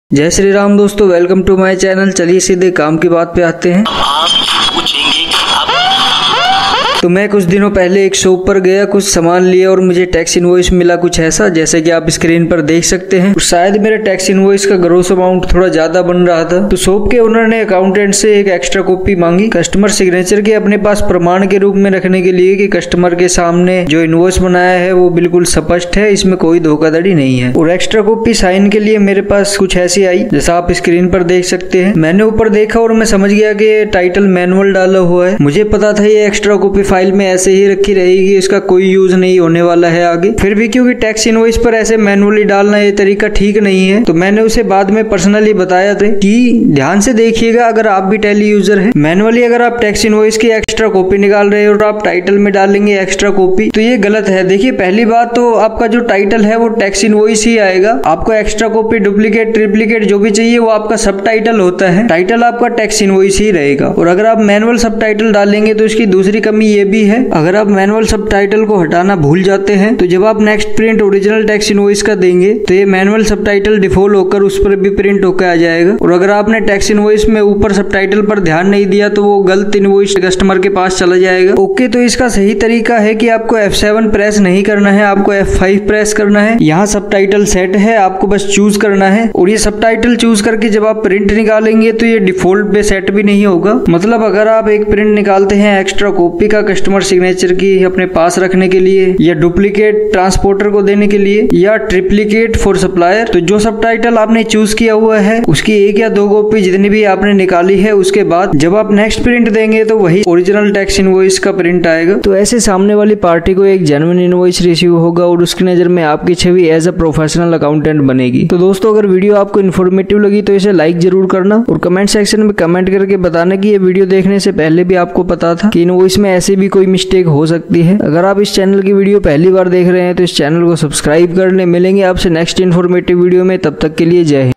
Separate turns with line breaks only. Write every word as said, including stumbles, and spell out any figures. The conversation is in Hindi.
जय श्री राम दोस्तों, वेलकम टू माय चैनल। चलिए सीधे काम की बात पे आते हैं। तो मैं कुछ दिनों पहले एक शॉप पर गया, कुछ सामान लिया और मुझे टैक्स इनवॉइस मिला कुछ ऐसा, जैसे कि आप स्क्रीन पर देख सकते हैं। शायद मेरे टैक्स इनवॉइस का ग्रॉस अमाउंट थोड़ा ज्यादा बन रहा था। तो शॉप के ओनर ने अकाउंटेंट से एक एक्स्ट्रा कॉपी मांगी कस्टमर सिग्नेचर के अपने पास प्रमाण के रूप में रखने के लिए कि कस्टमर के सामने जो इनवॉइस बनाया है वो बिल्कुल स्पष्ट है, इसमें कोई धोखाधड़ी नहीं है। और एक्स्ट्रा कॉपी साइन के लिए मेरे पास कुछ ऐसी आई, जैसा आप स्क्रीन पर देख सकते हैं। मैंने ऊपर देखा और मैं समझ गया कि टाइटल मैनुअल डाला हुआ है। मुझे पता था ये एक्स्ट्रा कॉपी फाइल में ऐसे ही रखी रहेगी, इसका कोई यूज नहीं होने वाला है आगे। फिर भी क्योंकि टैक्स इनवॉइस पर ऐसे मैनुअली डालना ये तरीका ठीक नहीं है, तो मैंने उसे बाद में पर्सनली बताया था कि ध्यान से देखिएगा, अगर आप भी टैली यूजर है, मैनुअली अगर आप टैक्स इनवॉइस की एक्स्ट्रा कॉपी निकाल रहे हो और आप टाइटल में डालेंगे एक्स्ट्रा कॉपी, तो ये गलत है। देखिए, पहली बात तो आपका जो टाइटल है वो टैक्स इनवॉइस ही आएगा। आपको एक्स्ट्रा कॉपी, डुप्लीकेट, ट्रिप्लीकेट जो भी चाहिए वो आपका सब टाइटल होता है, टाइटल आपका टैक्स इनवॉइस ही रहेगा। और अगर आप मैनुअल सब टाइटल डालेंगे तो इसकी दूसरी कमी ये भी है, अगर आप मैनुअल सब टाइटल को हटाना भूल जाते हैं तो जब आप next print original tax invoice का देंगे तो ये मैनुअल सब टाइटल डिफॉल्ट होकर उस पर भी प्रिंट होकर आ जाएगा। और अगर आपने टैक्स इनवॉइस में ऊपर सब टाइटल पर ध्यान नहीं दिया तो वो गलत इनवॉइस कस्टमर के पास चला जाएगा। ओके, तो इसका सही तरीका है कि आपको एफ सेवन प्रेस नहीं करना है, आपको एफ फाइव प्रेस करना है। यहाँ सब टाइटल सेट है, आपको बस चूज करना है। और ये सब टाइटल चूज करके जब आप प्रिंट निकालेंगे तो ये डिफॉल्ट पे सेट भी नहीं होगा। मतलब अगर आप एक प्रिंट निकालते हैं एक्स्ट्रा कॉपी का कस्टमर सिग्नेचर की अपने पास रखने के लिए, या डुप्लीकेट ट्रांसपोर्टर को देने के लिए, या ट्रिप्लीकेट फॉर सप्लायर, तो जो सब टाइटल आपने चूज किया हुआ है उसकी एक या दो कॉपी जितनी भी आपने निकाली है, उसके बाद जब आप नेक्स्ट प्रिंट देंगे तो वही ओरिजिनल टैक्स इनवॉइस का प्रिंट आएगा। तो ऐसे सामने वाली पार्टी को एक जेन्युइन इनवॉइस रिसीव होगा और उसकी नजर में आपकी छवि एज अ प्रोफेशनल अकाउंटेंट बनेगी। तो दोस्तों, अगर वीडियो आपको इन्फॉर्मेटिव लगी तो इसे लाइक जरूर करना और कमेंट सेक्शन में कमेंट करके बताना कि ये वीडियो देखने से पहले भी आपको पता था कि इनवॉइस में ऐसे भी कोई मिस्टेक हो सकती है। अगर आप इस चैनल की वीडियो पहली बार देख रहे हैं तो इस चैनल को सब्सक्राइब कर लें। मिलेंगे आपसे नेक्स्ट इन्फॉर्मेटिव वीडियो में, तब तक के लिए जय हिंद।